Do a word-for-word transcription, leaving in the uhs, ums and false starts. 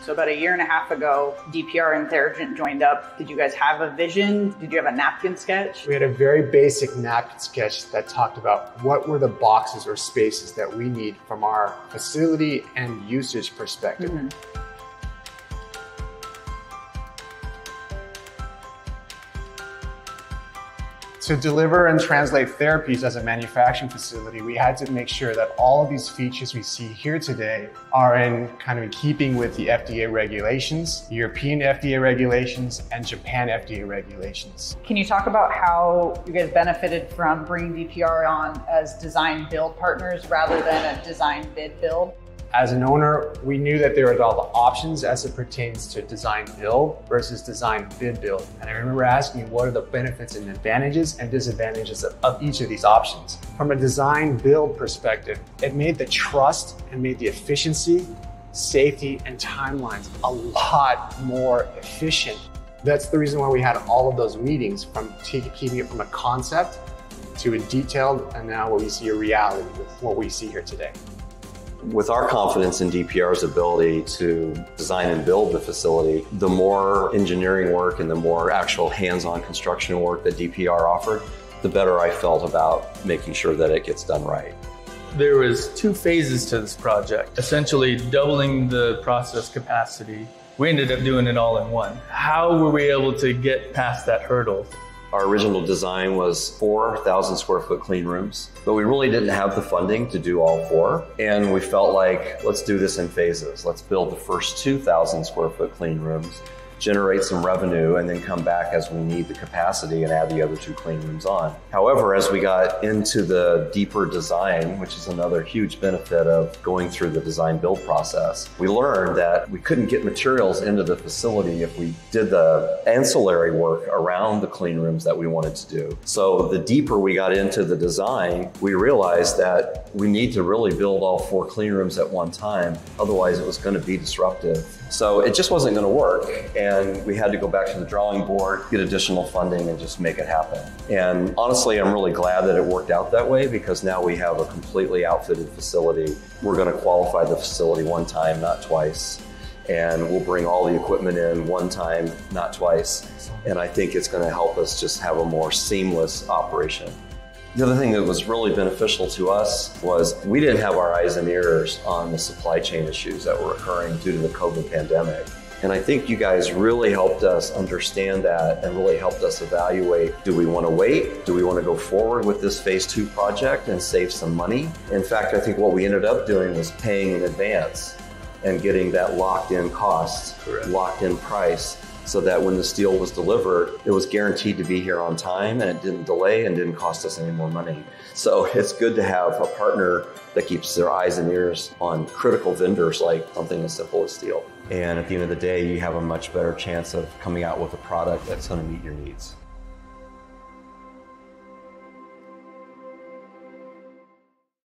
So about a year and a half ago, D P R and Theragent joined up. Did you guys have a vision? Did you have a napkin sketch? We had a very basic napkin sketch that talked about what were the boxes or spaces that we need from our facility and usage perspective. Mm-hmm. To deliver and translate therapies as a manufacturing facility, we had to make sure that all of these features we see here today are in kind of in keeping with the F D A regulations, European F D A regulations, and Japan F D A regulations. Can you talk about how you guys benefited from bringing D P R on as design build partners rather than a design bid build? As an owner, we knew that there were all the options as it pertains to design build versus design bid build. And I remember asking what are the benefits and advantages and disadvantages of, of each of these options. From a design build perspective, it made the trust and made the efficiency, safety, and timelines a lot more efficient. That's the reason why we had all of those meetings, from keeping it from a concept to a detailed, and now what we see a reality with what we see here today. With our confidence in D P R's ability to design and build the facility, the more engineering work and the more actual hands-on construction work that D P R offered, the better I felt about making sure that it gets done right. There was two phases to this project, essentially doubling the process capacity. We ended up doing it all in one. How were we able to get past that hurdle? Our original design was four thousand square foot clean rooms, but we really didn't have the funding to do all four. And we felt like, let's do this in phases. Let's build the first two thousand square foot clean rooms, generate some revenue, and then come back as we need the capacity and add the other two clean rooms on. However, as we got into the deeper design, which is another huge benefit of going through the design build process, we learned that we couldn't get materials into the facility if we did the ancillary work around the clean rooms that we wanted to do. So the deeper we got into the design, we realized that we need to really build all four clean rooms at one time. Otherwise, it was going to be disruptive. So it just wasn't going to work. And we had to go back to the drawing board, get additional funding, and just make it happen. And honestly, I'm really glad that it worked out that way, because now we have a completely outfitted facility. We're going to qualify the facility one time, not twice. And we'll bring all the equipment in one time, not twice. And I think it's going to help us just have a more seamless operation. The other thing that was really beneficial to us was we didn't have our eyes and ears on the supply chain issues that were occurring due to the COVID pandemic. And I think you guys really helped us understand that and really helped us evaluate, do we want to wait? Do we want to go forward with this phase two project and save some money? In fact, I think what we ended up doing was paying in advance and getting that locked in cost, Correct. locked in price, so that when the steel was delivered, it was guaranteed to be here on time and it didn't delay and didn't cost us any more money. So it's good to have a partner that keeps their eyes and ears on critical vendors like something as simple as steel. And at the end of the day, you have a much better chance of coming out with a product that's going to meet your needs.